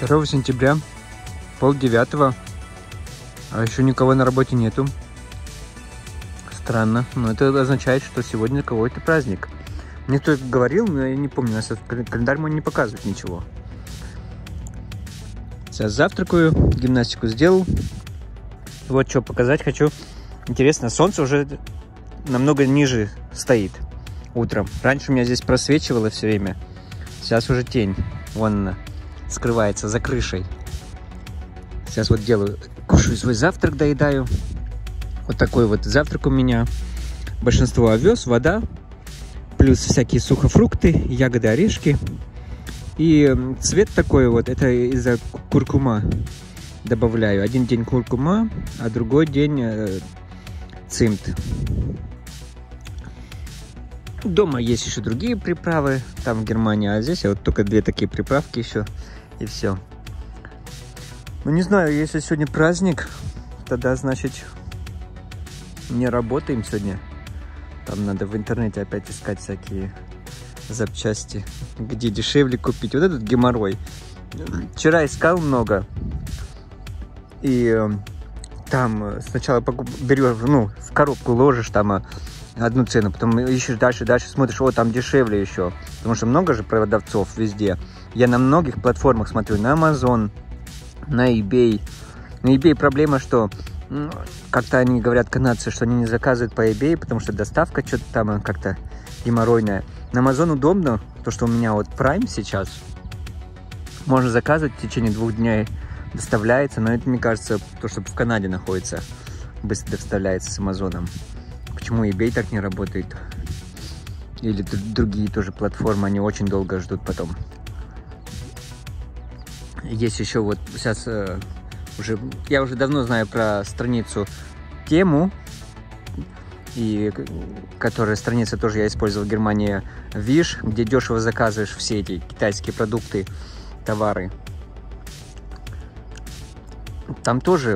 2 сентября, 8:30, а еще никого на работе нету. Странно, но это означает, что сегодня какой-то праздник. Мне кто-то говорил, но я не помню, у нас календарь мой не показывает ничего. Сейчас завтракаю, гимнастику сделал. Вот что показать хочу. Интересно, солнце уже намного ниже стоит утром. Раньше у меня здесь просвечивало все время. Сейчас уже тень. Вон она скрывается за крышей. Сейчас вот кушаю свой завтрак, доедаю. Вот такой вот завтрак у меня. Большинство овес, вода, плюс всякие сухофрукты, ягоды, орешки. И цвет такой вот, это из-за куркума добавляю. Один день куркума, а другой день цимт. Дома есть еще другие приправы, там в Германии, а здесь вот только 2 такие приправки еще, и все. Ну, не знаю, если сегодня праздник, тогда, значит, не работаем сегодня. Там надо в интернете опять искать всякие запчасти, где дешевле купить. Вот этот геморрой. Вчера искал много. И там сначала берешь, ну, в коробку ложишь там одну цену, потом ищешь дальше, смотришь, о, там дешевле еще. Потому что много же продавцов везде. Я на многих платформах смотрю, на Amazon, на eBay. На eBay проблема, что как-то они говорят, канадцы, что они не заказывают по eBay, потому что доставка что-то там как-то геморройная. На Amazon удобно, то, что у меня вот Prime сейчас. Можно заказывать в течение 2 дней, доставляется, но это, мне кажется, то, что в Канаде находится, быстро доставляется с Амазоном. Почему eBay так не работает? Или другие тоже платформы, они очень долго ждут потом. Есть еще вот сейчас я уже давно знаю про страницу Тему, и которая страница тоже я использовал в Германии, Wish, где дешево заказываешь все эти китайские продукты, товары. Там тоже,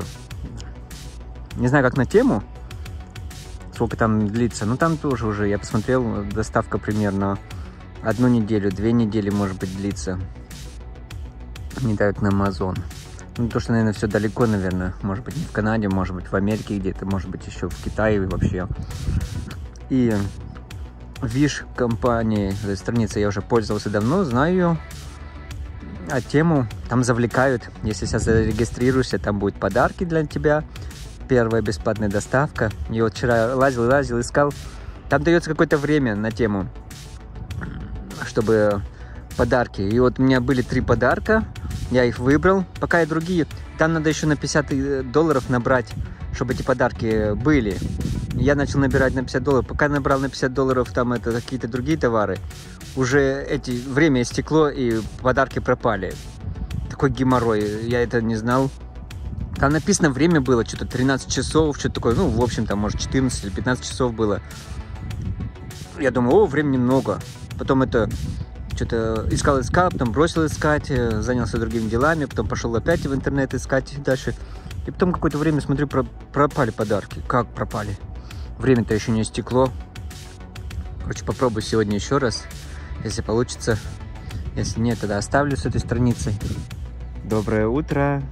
не знаю, как на Тему, сколько там длится, но там тоже уже, я посмотрел, доставка примерно 1 неделю, 2 недели, может быть, длится. Не так, как на Amazon. Ну, то, что, наверное, все далеко, наверное. Может быть, не в Канаде, может быть, в Америке где-то, может быть, еще в Китае вообще. И Wish компании, страница, я уже пользовался давно, знаю ее. А Тему там завлекают. Если сейчас зарегистрируешься, там будут подарки для тебя. Первая бесплатная доставка. И вот вчера лазил, искал. Там дается какое-то время на Тему, чтобы подарки. И вот у меня были 3 подарка. Я их выбрал. Пока и другие. Там надо еще на $50 набрать, чтобы эти подарки были. Я начал набирать на $50. Пока набрал на $50, там это какие-то другие товары. Уже время истекло, и подарки пропали. Такой геморрой. Я это не знал. Там написано, время было что-то 13 часов, что-то такое. Ну, в общем, там, может, 14 или 15 часов было. Я думаю, о, времени много. Потом это что-то искал, потом бросил искать, занялся другими делами, потом пошел опять в интернет искать дальше. И потом какое-то время смотрю, пропали подарки. Как пропали? Время-то еще не истекло. Короче, попробую сегодня еще раз, если получится. Если нет, тогда оставлю с этой страницей. Доброе утро.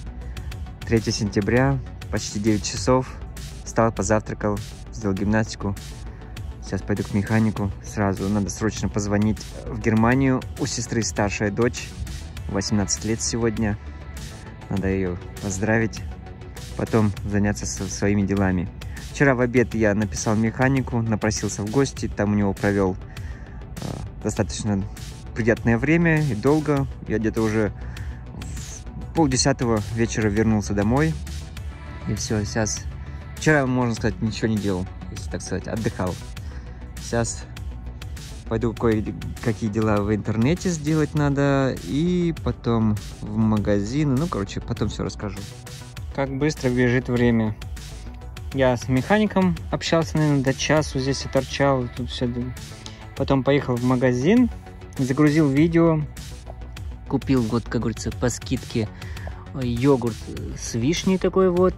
3 сентября, почти 9 часов. Встал, позавтракал, сделал гимнастику. Сейчас пойду к механику. Сразу надо срочно позвонить в Германию. У сестры старшая дочь, 18 лет сегодня. Надо ее поздравить. Потом заняться своими делами. Вчера в обед я написал механику, напросился в гости. Там у него провел достаточно приятное время и долго. Я где-то уже в 9:30 вечера вернулся домой. И все, сейчас... Вчера, можно сказать, ничего не делал, если так сказать, отдыхал. Сейчас пойду кое-какие дела в интернете сделать надо. И потом в магазин. Ну, короче, потом все расскажу. Как быстро бежит время. Я с механиком общался, наверное, до часу здесь и торчал. Тут все. Потом поехал в магазин, загрузил видео. Купил, вот, как говорится, по скидке йогурт с вишней такой вот.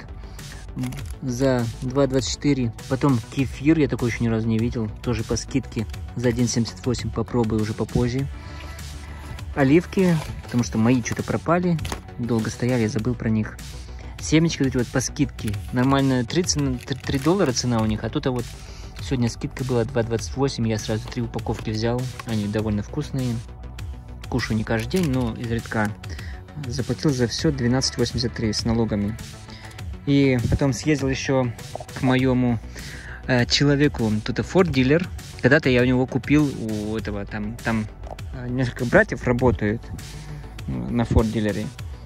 За 2,24. Потом кефир, я такой еще ни разу не видел. Тоже по скидке за 1,78. Попробую уже попозже. оливки, потому что мои что-то пропали. Долго стояли, я забыл про них. Семечки вот по скидке. Нормально 3 доллара цена у них, а тут вот сегодня скидка была 2,28. Я сразу 3 упаковки взял. Они довольно вкусные. Кушаю не каждый день, но изредка. Заплатил за все 12,83 с налогами. И потом съездил еще к моему человеку. Тут Ford дилер. Когда-то я у него купил, у этого там несколько братьев работают на Ford дилере.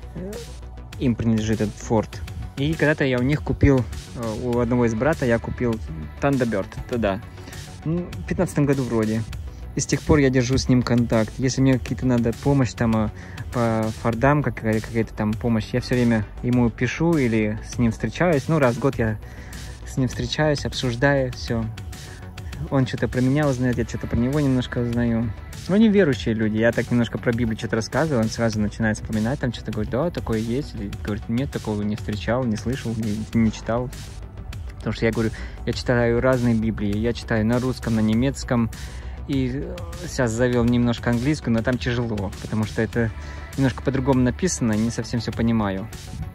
Им принадлежит этот Ford. И когда-то я у них купил, у одного из брата я купил Thunderbird тогда. В 2015 году вроде. И с тех пор я держу с ним контакт. Если мне какие-то надо помощь там по фордам, какая-то там помощь, я все время ему пишу или с ним встречаюсь. Ну, раз в год я с ним встречаюсь, обсуждаю все. Он что-то про меня узнает, я что-то про него немножко узнаю. Ну, они верующие люди. Я так немножко про Библию что-то рассказываю, он сразу начинает вспоминать, там что-то говорит, да, такое есть. Или говорит, нет, такого не встречал, не слышал, не читал. Потому что я говорю, я читаю разные Библии. Я читаю на русском, на немецком. И сейчас завел немножко английскую, но там тяжело, потому что это немножко по-другому написано, не совсем все понимаю.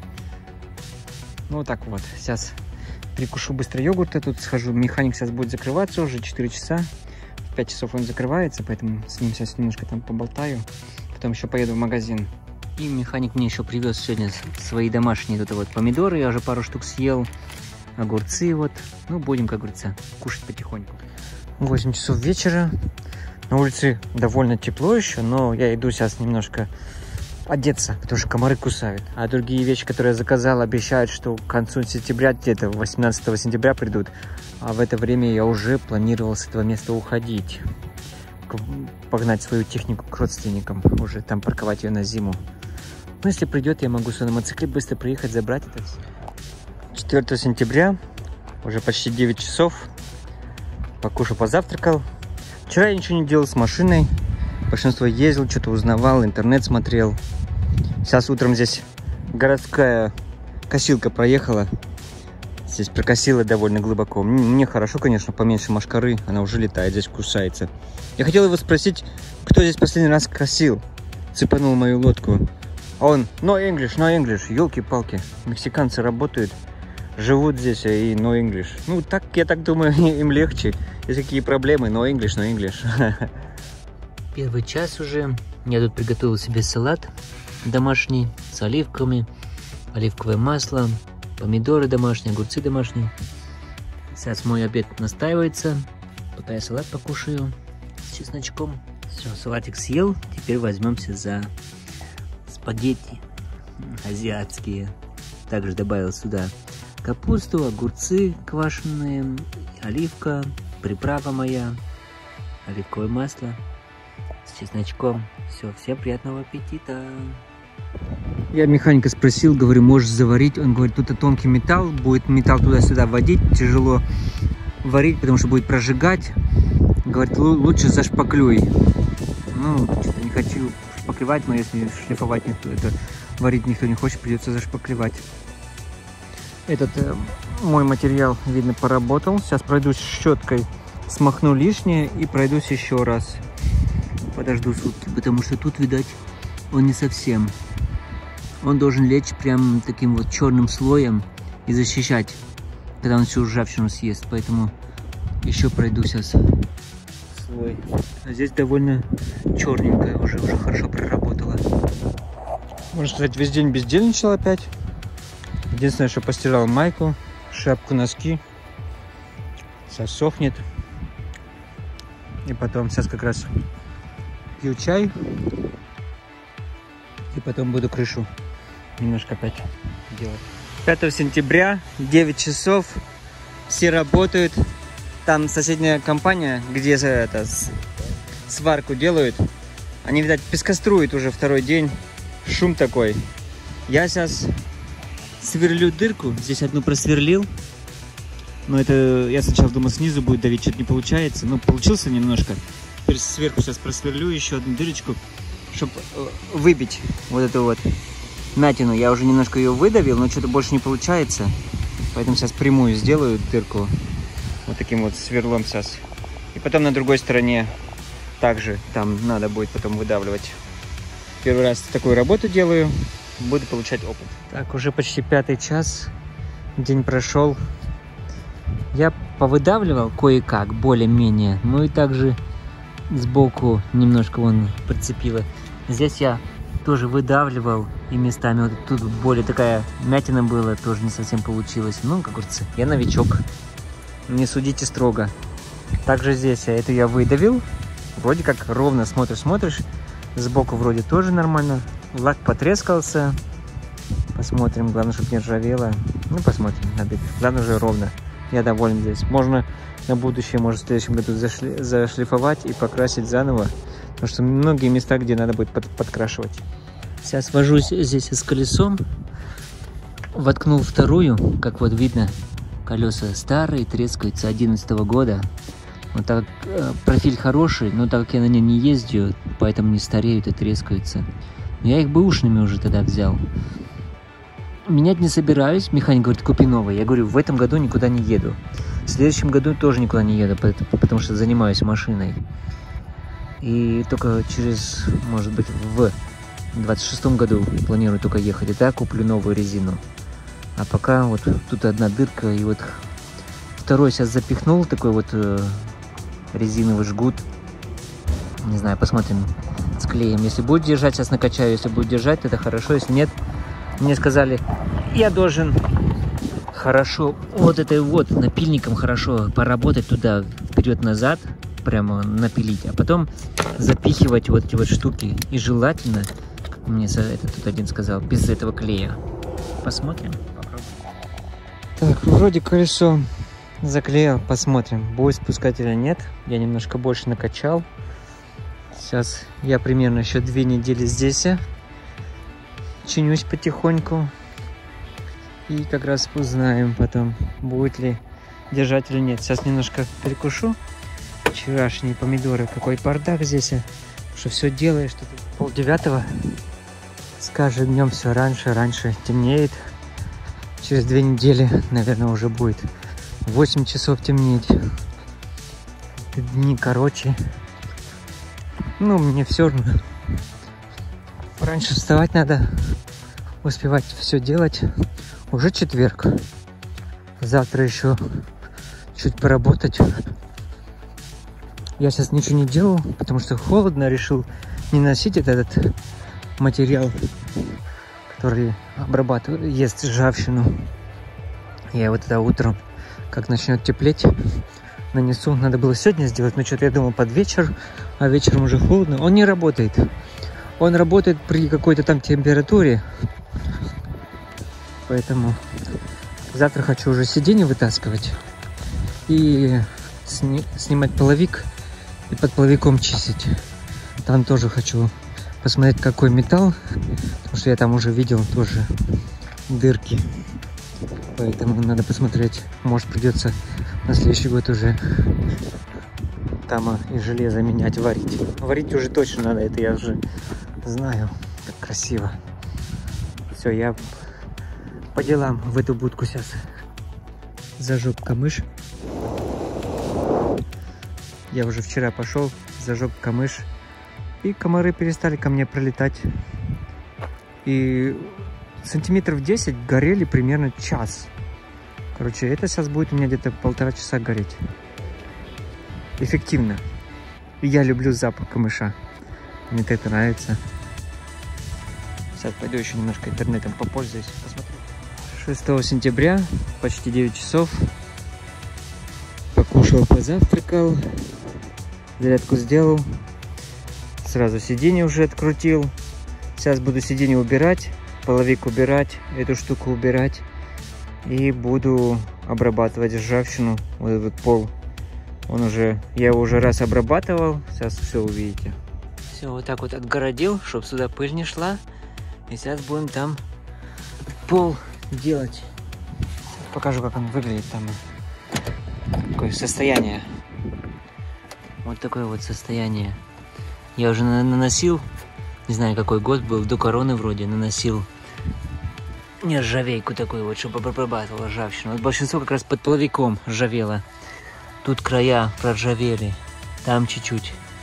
Ну, вот так вот. Сейчас прикушу быстро йогурта, тут схожу. Механик сейчас будет закрываться уже 4 часа. В 5 часов он закрывается, поэтому с ним сейчас немножко там поболтаю. Потом еще поеду в магазин. И механик мне еще привез сегодня свои домашние тут вот помидоры. Я уже пару штук съел. Огурцы вот. Ну, будем, как говорится, кушать потихоньку. 8 часов вечера. На улице довольно тепло еще, но я иду сейчас немножко одеться, потому что комары кусают. А другие вещи, которые я заказал, обещают, что к концу сентября, где-то 18 сентября придут. А в это время я уже планировал с этого места уходить. Погнать свою технику к родственникам, уже там парковать ее на зиму. Но если придет, я могу на мотоцикле быстро приехать, забрать это все. 4 сентября, уже почти 9 часов. Покушал, позавтракал. Вчера я ничего не делал с машиной. Большинство ездил, что-то узнавал, интернет смотрел. Сейчас утром здесь городская косилка проехала. Здесь прокосила довольно глубоко. Мне хорошо, конечно, поменьше мошкары. Она уже летает, здесь кусается. Я хотел его спросить, кто здесь последний раз косил. Цепанул мою лодку. А он, no English, no English. Ёлки-палки, мексиканцы работают. Живут здесь и no English. Ну, так, я так думаю, им легче. Есть какие проблемы, no English, no English. Первый час уже. Я тут приготовил себе салат домашний с оливками, оливковое масло, помидоры домашние, огурцы домашние. Сейчас мой обед настаивается. Пока я салат покушаю с чесночком. Все, салатик съел. Теперь возьмемся за спагетти азиатские. Также добавил сюда капусту, огурцы квашеные, оливка, приправа моя, оливковое масло с чесночком. Все, всем приятного аппетита. Я механика спросил, говорю, можешь заварить? Он говорит, тут тонкий металл, будет металл туда-сюда водить, тяжело варить, потому что будет прожигать. Говорит, лучше зашпаклюй. Ну, что-то не хочу шпаклевать, но если шлифовать никто, это варить никто не хочет, придется зашпаклевать. Этот мой материал, видно, поработал. Сейчас пройдусь щеткой, смахну лишнее и пройдусь еще раз. Подожду сутки, потому что тут, видать, он не совсем. Он должен лечь прям таким вот черным слоем и защищать, когда он всю ржавчину съест. Поэтому еще пройду сейчас слой. А здесь довольно черненькая, уже хорошо проработала. Можно сказать, весь день бездельничал опять. Единственное, что постирал майку, шапку, носки. Сейчас сохнет. И потом сейчас как раз пью чай. И потом буду крышу немножко опять делать. 5 сентября, 9 часов. Все работают. Там соседняя компания, где сварку делают. Они, видать, пескоструют уже второй день. Шум такой. Я сейчас сверлю дырку. Здесь одну просверлил. Но это я сначала думал, снизу будет давить, что-то не получается. Ну, получился немножко. Теперь сверху сейчас просверлю еще одну дырочку, чтобы выбить вот эту вот мятину. Я уже немножко ее выдавил, но что-то больше не получается. Поэтому сейчас прямую сделаю дырку. Вот таким вот сверлом сейчас. И потом на другой стороне также там надо будет потом выдавливать. Первый раз такую работу делаю. Буду получать опыт. Так, уже почти 5-й час. День прошел. Я повыдавливал кое-как, более-менее. Ну и также сбоку немножко вон прицепило. Здесь я тоже выдавливал. И местами вот тут более такая мятина была. Тоже не совсем получилось. Ну, как говорится, я новичок. Не судите строго. Также здесь это я выдавил. Вроде как ровно смотришь. Сбоку вроде тоже нормально. Лак потрескался. Посмотрим. Главное, чтобы не ржавело. Ну, посмотрим. Главное уже ровно. Я доволен здесь. Можно на будущее, может, в следующем году зашлифовать и покрасить заново. Потому что многие места, где надо будет подкрашивать. Сейчас вожусь здесь с колесом. Воткнул вторую. Как вот видно, колеса старые, трескаются 2011 года. Вот так профиль хороший, но так как я на ней не ездил, поэтому не стареют и трескаются. Но я их бэушными уже тогда взял. Менять не собираюсь. Механик говорит, купи новый. Я говорю, в этом году никуда не еду. В следующем году тоже никуда не еду, потому что занимаюсь машиной. И только через, может быть, в 26-м году планирую только ехать. И так куплю новую резину. А пока вот тут одна дырка. И вот второй сейчас запихнул, такой вот резиновый жгут. Не знаю, посмотрим с клеем. Если будет держать, сейчас накачаю. Если будет держать, это хорошо. Если нет, мне сказали, я должен хорошо вот этой вот напильником хорошо поработать туда вперед-назад, прямо напилить, а потом запихивать вот эти вот штуки. И желательно, как мне это тут один сказал, без этого клея. Посмотрим. Так, вроде колесо заклеил, посмотрим, будет спускать или нет. Я немножко больше накачал. Сейчас я примерно еще 2 недели здесь. Чинюсь потихоньку. И как раз узнаем потом, будет ли держать или нет. Сейчас немножко перекушу. Вчерашние помидоры. Какой бардак здесь. Что все делаешь. Что 8:30. С каждым днем все раньше темнеет. Через 2 недели, наверное, уже будет 8 часов темнеть. Дни короче. Ну, мне все равно. Раньше вставать надо. Успевать все делать. Уже четверг. Завтра еще чуть поработать. Я сейчас ничего не делал, потому что холодно. Решил не носить этот материал, который обрабатывает, ест ржавчину. Я вот это утром, как начнет теплеть, нанесу. Надо было сегодня сделать, но что-то я думал под вечер, а вечером уже холодно. Он не работает. Он работает при какой-то там температуре. Поэтому завтра хочу уже сиденье вытаскивать и снимать половик и под половиком чистить. Там тоже хочу посмотреть, какой металл, потому что я там уже видел тоже дырки. Поэтому надо посмотреть. Может, придется на следующий год уже там и железо менять, варить. Варить уже точно надо, это я уже знаю. Как красиво. Все, я по делам в эту будку сейчас. Зажег камыш. Я уже вчера пошел, зажег камыш. И комары перестали ко мне пролетать. И сантиметров 10 горели примерно час. Короче, это сейчас будет у меня где-то 1,5 часа гореть. Эффективно. И я люблю запах камыша. Мне это нравится. Сейчас пойду еще немножко интернетом попользуюсь. Посмотрю. 6 сентября, почти 9 часов. Покушал, позавтракал. Зарядку сделал. Сразу сиденье уже открутил. Сейчас буду сиденье убирать, половик убирать, эту штуку убирать. И буду обрабатывать ржавчину. Вот этот пол. Он уже, я его уже раз обрабатывал. Сейчас все увидите. Все, вот так вот отгородил, чтобы сюда пыль не шла. И сейчас будем там пол делать. Покажу, как он выглядит там. Какое состояние. Вот такое вот состояние. Я уже наносил, не знаю, какой год был, до короны вроде, наносил нержавейку такую вот, чтобы обрабатывала ржавчину. Вот большинство как раз под половиком ржавело. Тут края проржавели, там чуть-чуть.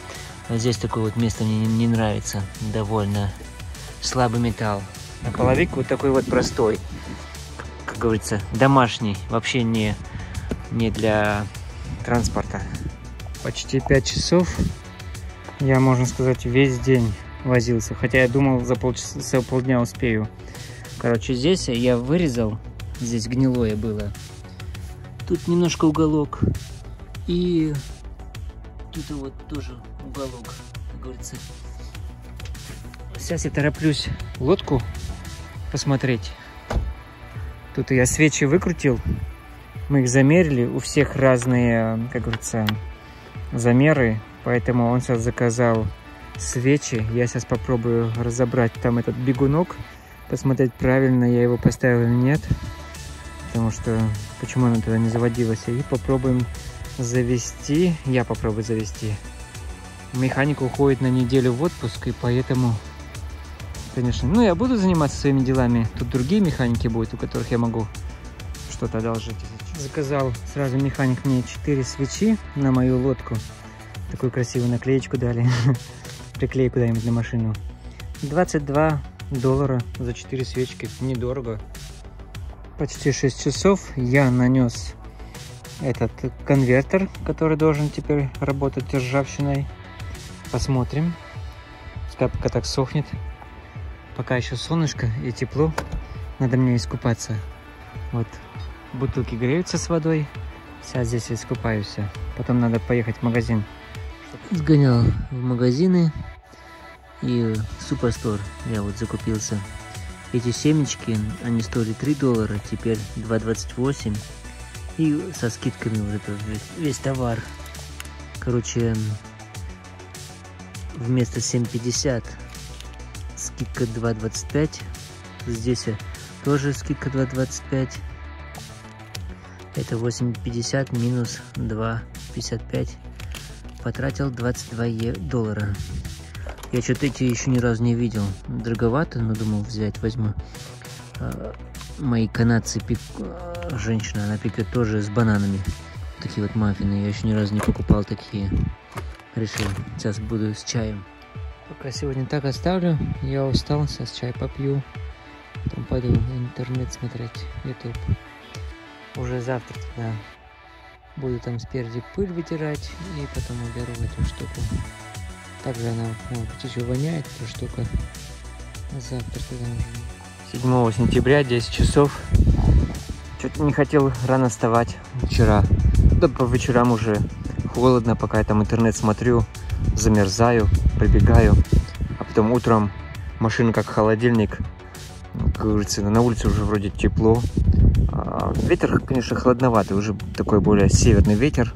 Вот здесь такое вот место мне не нравится. Довольно слабый металл. А половик вот такой вот простой. Как говорится, домашний. Вообще не для транспорта. Почти 5 часов. Я, можно сказать, весь день возился. Хотя я думал, за полдня успею. Короче, здесь я вырезал. Здесь гнилое было. Тут немножко уголок. И тут вот тоже уголок, как говорится. Сейчас я тороплюсь лодку посмотреть. Тут я свечи выкрутил. Мы их замерили. У всех разные, как говорится, замеры. Поэтому он сейчас заказал свечи. Я сейчас попробую разобрать там этот бегунок. Посмотреть, правильно я его поставил или нет. Потому что почему она тогда не заводилась. И попробуем завести. Я попробую завести. Механик уходит на неделю в отпуск. И поэтому, конечно, ну я буду заниматься своими делами. Тут другие механики будут, у которых я могу что-то одолжить. Заказал сразу механик мне 4 свечи на мою лодку. Такую красивую наклеечку дали. Приклею куда-нибудь на машину. $22 за 4 свечки. Недорого. Почти 6 часов я нанес этот конвертер, который должен теперь работать ржавчиной. Посмотрим. Пускай пока так сохнет. Пока еще солнышко и тепло. Надо мне искупаться. Вот бутылки греются с водой. Сейчас здесь искупаюсь. Потом надо поехать в магазин. Сгонял в магазины и Суперстор я вот закупился. Эти семечки, они стоили $3, теперь $2.28. И со скидками вот это весь товар. Короче, вместо 7.50 скидка 2.25. Здесь тоже скидка 2.25. Это 8.50 минус 2.55. Потратил $22. Я что-то эти еще ни разу не видел. Дороговато, но думал взять, возьму. Мои канадцы, женщина, она пекет тоже с бананами. Такие вот маффины. Я еще ни разу не покупал такие. Решил, сейчас буду с чаем. Пока сегодня так оставлю. Я устал, сейчас чай попью. Потом пойду интернет смотреть, YouTube. Уже завтра тогда буду там спереди пыль вытирать. И потом уберу эту штуку. Также она, может быть, еще воняет, эта штука. Завтра тогда уже. 7 сентября, 10 часов. Что-то не хотел рано вставать вчера. Да по вечерам уже холодно, пока я там интернет смотрю. Замерзаю, прибегаю. А потом утром машина как холодильник. Как говорится, на улице уже вроде тепло. Ветер, конечно, холодноватый. Уже такой более северный ветер.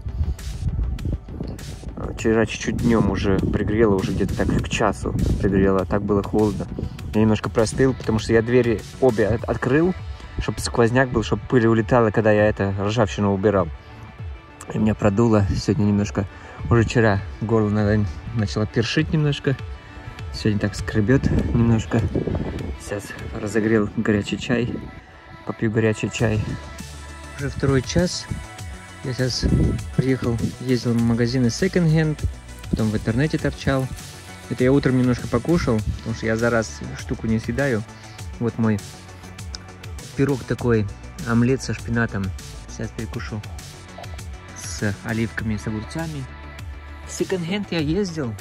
Вчера чуть-чуть днем уже пригрело, уже где-то так к часу пригрело, а так было холодно. Я немножко простыл, потому что я двери обе открыл, чтобы сквозняк был, чтобы пыль улетала, когда я ржавчину убирал. И меня продуло сегодня немножко, уже вчера горло начало першить немножко, сегодня так скребет немножко. Сейчас разогрел горячий чай, попью горячий чай. Уже 2 час. Я сейчас приехал, ездил в магазины Second Hand, потом в интернете торчал. Это я утром немножко покушал, потому что я за раз штуку не съедаю. Вот мой пирог такой, омлет со шпинатом. Сейчас перекушу с оливками, с огурцами. В Second Hand я ездил,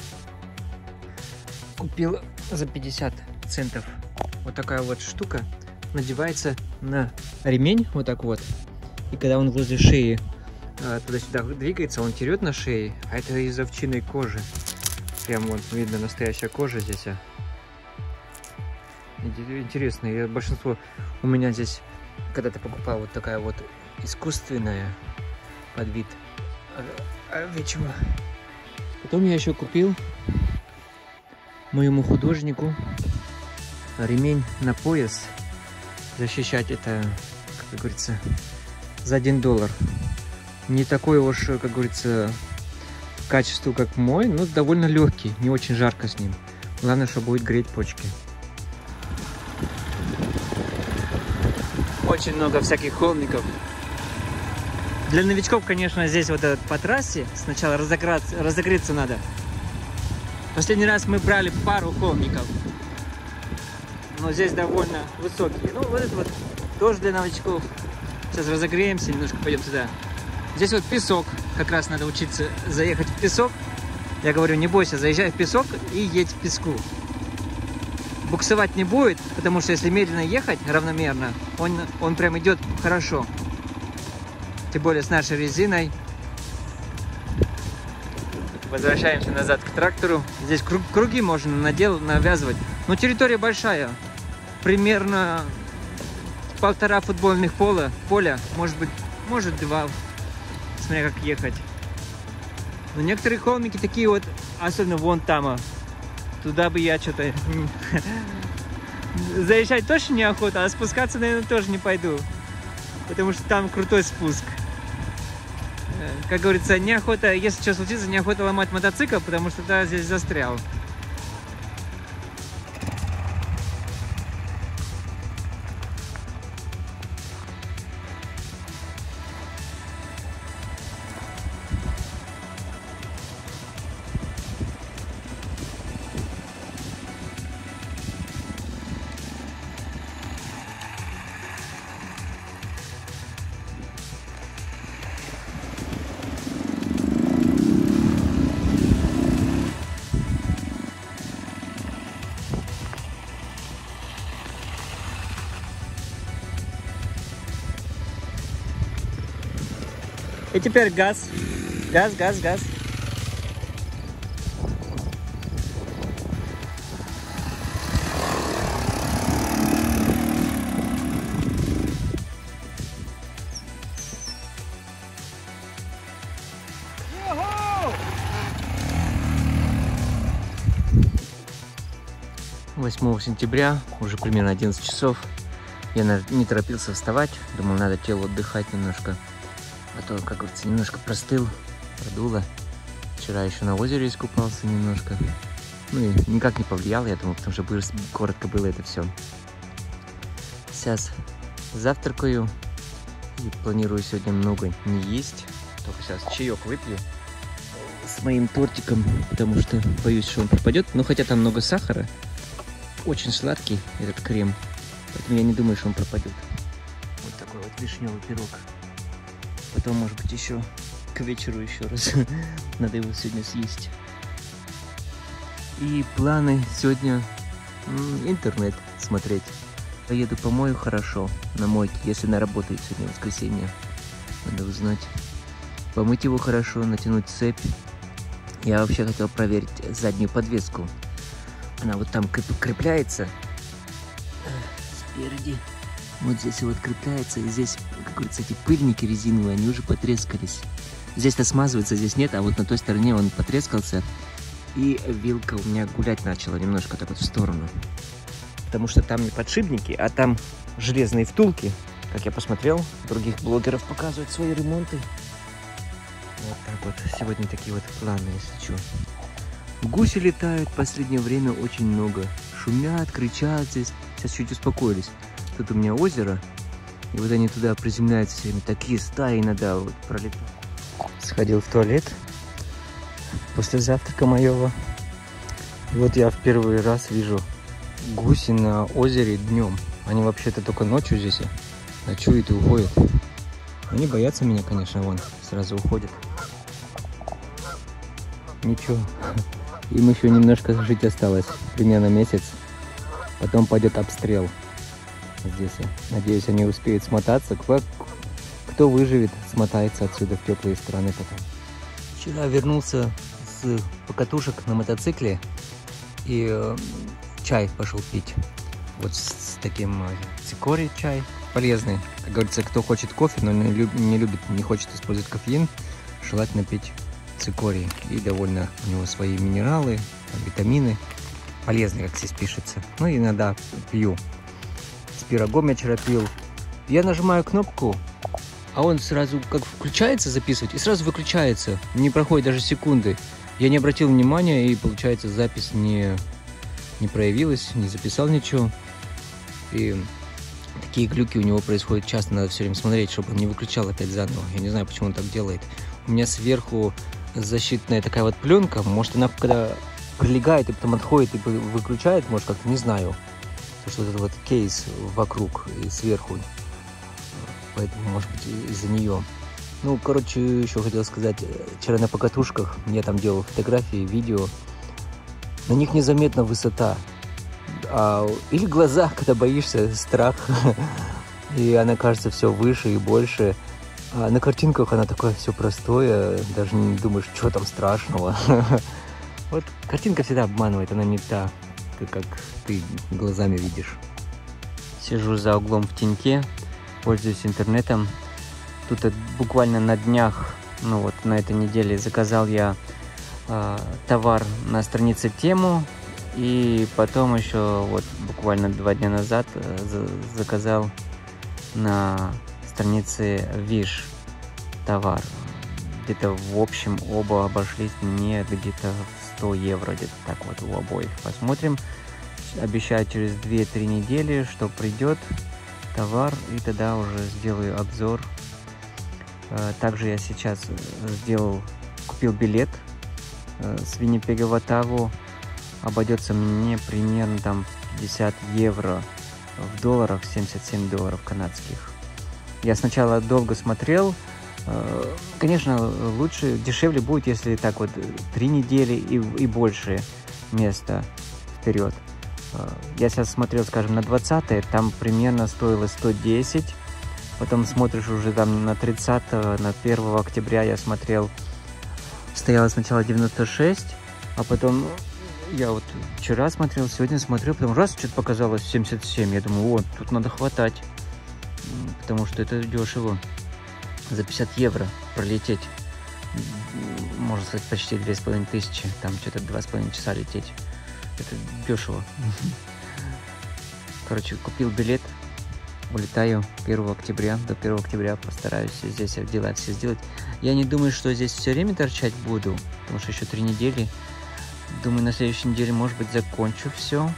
купил за 50 центов. Вот такая вот штука, надевается на ремень, вот так вот. И когда он возле шеи туда-сюда двигается, он терет на шее, а это из овчиной кожи. Прям вот видно настоящая кожа здесь. Интересно, и большинство у меня здесь когда-то покупал вот такая вот искусственная под вид овечьего. Потом я еще купил моему художнику ремень на пояс. Защищать это, как говорится, за $1. Не такой уж, как говорится, качество, как мой, но довольно легкий, не очень жарко с ним. Главное, что будет греть почки. Очень много всяких холмиков. Для новичков, конечно, здесь вот этот по трассе сначала разогреться надо. Последний раз мы брали пару холмиков. Но здесь довольно высокие. Ну, вот это вот тоже для новичков. Сейчас разогреемся, немножко пойдем туда. Здесь вот песок. Как раз надо учиться заехать в песок. Я говорю, не бойся, заезжай в песок и едь в песку. Буксовать не будет, потому что если медленно ехать равномерно, он прям идет хорошо. Тем более с нашей резиной. Возвращаемся назад к трактору. Здесь круги можно навязывать. Но территория большая. Примерно 1,5 футбольных поля. Может 2. Смотря как ехать. Но некоторые холмики такие вот, особенно вон там. Туда бы я что-то... Заезжать точно неохота, а спускаться, наверное, тоже не пойду. Потому что там крутой спуск. Как говорится, неохота, если что случится, неохота ломать мотоцикл, потому что да, здесь застрял. И теперь газ. Газ, газ, газ. Йо-хо! 8 сентября, уже примерно 11 часов. Я не торопился вставать, думал, надо телу отдыхать немножко. А то, как говорится, немножко простыл, продуло. Вчера еще на озере искупался немножко. Ну и никак не повлиял, я думаю, потому что коротко было это все. Сейчас завтракаю и планирую сегодня много не есть. Только сейчас чаек выпью с моим тортиком, потому что боюсь, что он пропадет. Но хотя там много сахара, очень сладкий этот крем, поэтому я не думаю, что он пропадет. Вот такой вот вишневый пирог. Потом, может быть, еще к вечеру еще раз. Надо его сегодня съесть. И планы сегодня интернет смотреть. Поеду помою хорошо на мойке, если она работает сегодня воскресенье. Надо узнать. Помыть его хорошо, натянуть цепь. Я вообще хотел проверить заднюю подвеску. Она вот там крепляется спереди. Вот здесь вот крепляется, и здесь, как говорится, эти пыльники резиновые, они уже потрескались. Здесь-то смазывается, здесь нет, а вот на той стороне он потрескался. И вилка у меня гулять начала немножко так вот в сторону. Потому что там не подшипники, а там железные втулки. Как я посмотрел, других блогеров показывают свои ремонты. Вот так вот, сегодня такие вот планы, если что. Гуси летают в последнее время очень много. Шумят, кричат здесь. Сейчас чуть успокоились. Тут у меня озеро, и вот они туда приземляются всеми. Такие стаи иногда вот пролетают. Сходил в туалет после завтрака моего. И вот я в первый раз вижу гуси на озере днем. Они вообще-то только ночью здесь ночуют и уходят. Они боятся меня, конечно, вон, сразу уходят. Ничего, им еще немножко жить осталось, примерно месяц. Потом пойдет обстрел. Здесь, надеюсь, они успеют смотаться. Кто выживет, смотается отсюда в теплые страны потом. Вчера вернулся с покатушек на мотоцикле и чай пошел пить. Вот с таким цикорий чай. Полезный. Как говорится, кто хочет кофе, но не хочет использовать кофеин, желательно пить цикорий. И довольно у него свои минералы, витамины. Полезный, как здесь пишется. Ну и иногда пью. С пирогом я вчера пил. Я нажимаю кнопку, а он сразу как включается записывать и сразу выключается. Не проходит даже секунды. Я не обратил внимания, и получается запись не проявилась, не записал ничего. И такие глюки у него происходят часто, надо все время смотреть, чтобы он не выключал опять заново. Я не знаю, почему он так делает. У меня сверху защитная такая вот пленка, может она когда прилегает и потом отходит и выключает, может, как-то, не знаю. Потому что этот вот кейс вокруг и сверху. Поэтому, может быть, из-за нее. Ну, короче, еще хотел сказать, вчера на покатушках, я там делал фотографии, видео, на них незаметна высота. Или глаза, когда боишься, страх, и она кажется все выше и больше. А на картинках она такое все простое, даже не думаешь, что там страшного. Вот картинка всегда обманывает, она не та, как ты глазами видишь. Сижу за углом в теньке, пользуюсь интернетом. Тут буквально на днях, ну вот на этой неделе заказал я товар на странице Тему. И потом еще вот буквально 2 дня назад заказал на странице Wish товар. Где-то в общем оба обошлись мне где-то 100 евро, где-то так вот у обоих. Посмотрим. Обещаю через 2-3 недели, что придет товар, и тогда уже сделаю обзор. Также я сейчас купил билет с Виннипега в Оттаву. Обойдется мне примерно там 50 евро, в долларах 77 долларов канадских. Я сначала долго смотрел. Конечно, лучше, дешевле будет, если так вот 3 недели и больше места вперед. Я сейчас смотрел, скажем, на 20-е, там примерно стоило 110. Потом смотришь уже там на 30-го, на 1 октября я смотрел, стояло сначала 96, а потом я вот вчера смотрел, сегодня смотрел, потом раз что-то показалось 77. Я думаю, вот, тут надо хватать, потому что это дешево. За 50 евро пролететь, можно сказать, почти 2500, там что-то 2,5 часа лететь. Это дешево. Короче, купил билет, улетаю 1 октября, до 1 октября постараюсь здесь дела все сделать. Я не думаю, что здесь все время торчать буду, потому что еще 3 недели. Думаю, на следующей неделе, может быть, закончу все.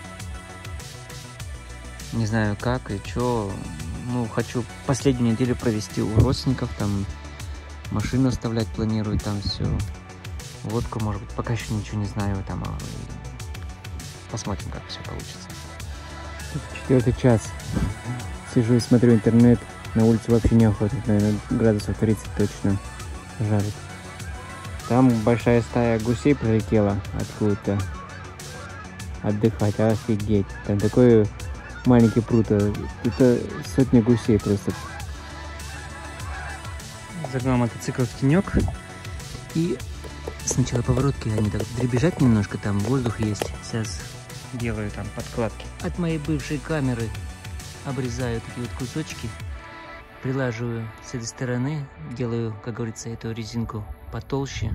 Не знаю как и что. Ну, хочу последнюю неделю провести у родственников, там машину оставлять планирую, там все. Водку, может быть, пока еще ничего не знаю, там посмотрим, как все получится. 4 час. Сижу и смотрю интернет. На улице вообще неохота, наверное, градусов 30 точно жарит. Там большая стая гусей прилетела откуда-то отдыхать, офигеть. Там такой маленький пруд, это сотни гусей просто. Загнал мотоцикл в тенек, и сначала поворотки, они так дребезжат немножко, там воздух есть. Сейчас делаю там подкладки. От моей бывшей камеры обрезаю такие вот кусочки, прилаживаю с этой стороны, делаю, как говорится, эту резинку потолще,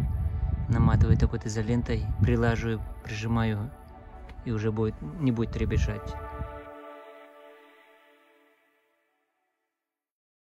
наматываю такой изолентой, прилаживаю, прижимаю, и уже не будет дребезжать.